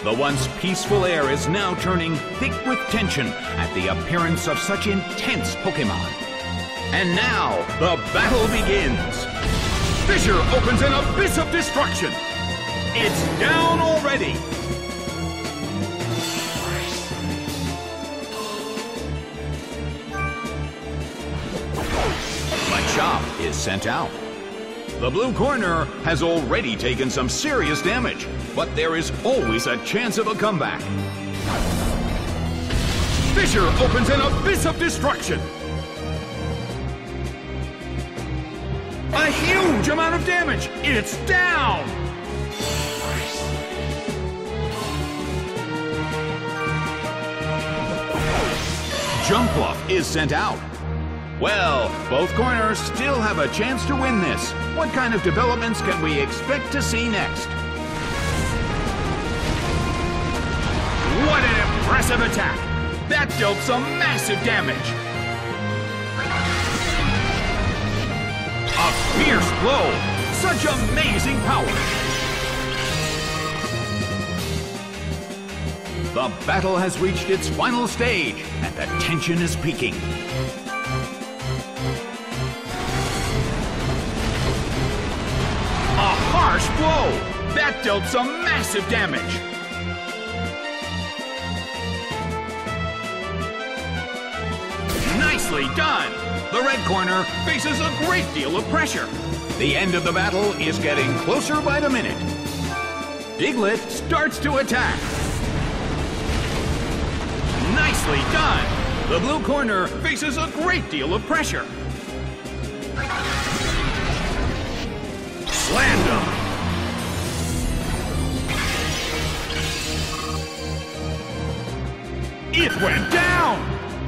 The once peaceful air is now turning thick with tension at the appearance of such intense Pokémon. And now, the battle begins. Fissure opens an abyss of destruction. It's down already. Machop is sent out. The blue corner has already taken some serious damage, but there is always a chance of a comeback. Fissure opens an abyss of destruction. A huge amount of damage. It's down. Jumpluff is sent out. Well, both corners still have a chance to win this. What kind of developments can we expect to see next? What an impressive attack! That dealt some massive damage. A fierce blow! Such amazing power! The battle has reached its final stage, and the tension is peaking. A harsh blow! That dealt some massive damage! Nicely done! The red corner faces a great deal of pressure. The end of the battle is getting closer by the minute. Diglett starts to attack. Nicely done! The blue corner faces a great deal of pressure. Slammed him! It went down!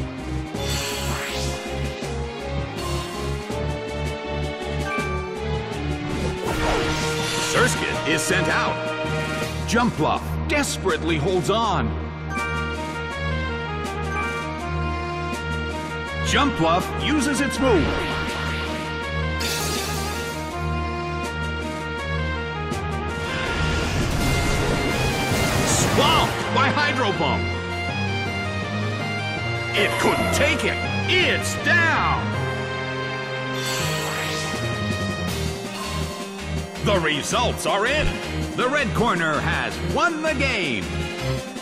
Surskit is sent out. Jumpluff desperately holds on. Jumpluff uses its move. Swamped by Hydro Pump. It couldn't take it. It's down. The results are in. The red corner has won the game.